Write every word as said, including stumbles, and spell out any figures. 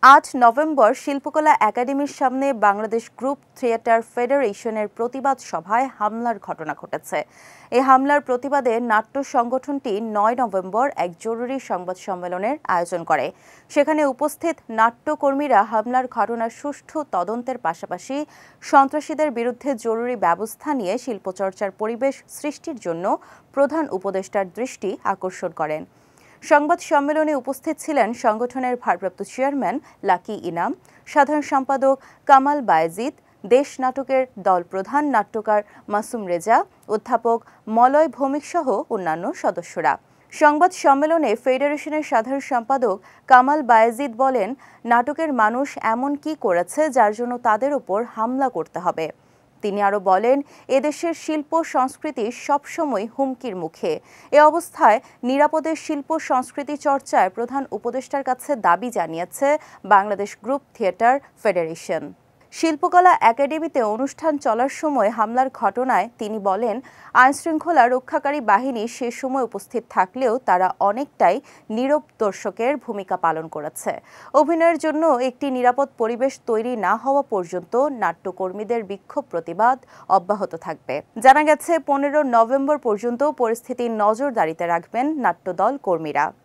আট নভেম্বর শিল্পকলা একাডেমির সামনে বাংলাদেশ গ্রুপ থিয়েটার ফেডারেশনের প্রতিবাদ সভায় হামলার ঘটনা ঘটেছে। এই হামলার প্রতিবাদে নাট্য সংগঠনটি নয় নভেম্বর এক জরুরি সংবাদ সম্মেলনের আয়োজন করে। সেখানে উপস্থিত নাট্যকর্মীরা হামলার ঘটনার সুষ্ঠু তদন্তের পাশাপাশি সন্ত্রাসীদের বিরুদ্ধে জরুরি ব্যবস্থা নিয়ে শিল্পচর্চার পরিবেশ সৃষ্টির জন্য প্রধান উপদেষ্টার দৃষ্টি আকর্ষণ করেন। সংবাদ সম্মেলনে উপস্থিত ছিলেন সংগঠনের ভারপ্রাপ্ত চেয়ারম্যান লাকি ইনাম, সাধারণ সম্পাদক কামাল বায়েজিদ, দেশ নাটকের দল প্রধান নাট্যকার মাসুম রেজা, অধ্যাপক মলয় ভৌমিক সহ অন্যান্য সদস্যরা। সংবাদ সম্মেলনে ফেডারেশনের সাধারণ সম্পাদক কামাল বায়েজিদ বলেন, নাটকের মানুষ এমন কি করেছে যার জন্য তাদের উপর হামলা করতে হবে। তিনি আরও বলেন, এদেশের শিল্প সংস্কৃতি সবসময় হুমকির মুখে। এ অবস্থায় নিরাপদে শিল্প সংস্কৃতি চর্চায় প্রধান উপদেষ্টার কাছে দাবি জানিয়েছে বাংলাদেশ গ্রুপ থিয়েটার ফেডারেশন। শিল্পকলা একাডেমিতে অনুষ্ঠান চলার সময় হামলার ঘটনায় তিনি বলেন, আইনশৃঙ্খলা রক্ষাকারী বাহিনী সে সময় উপস্থিত থাকলেও তারা অনেকটাই নীরব দর্শকের ভূমিকা পালন করেছে। অভিনয়ের জন্য একটি নিরাপদ পরিবেশ তৈরি না হওয়া পর্যন্ত নাট্যকর্মীদের বিক্ষোভ প্রতিবাদ অব্যাহত থাকবে। জানা গেছে পনেরো নভেম্বর পর্যন্ত পরিস্থিতির নজরদারিতে রাখবেন নাট্যদল কর্মীরা।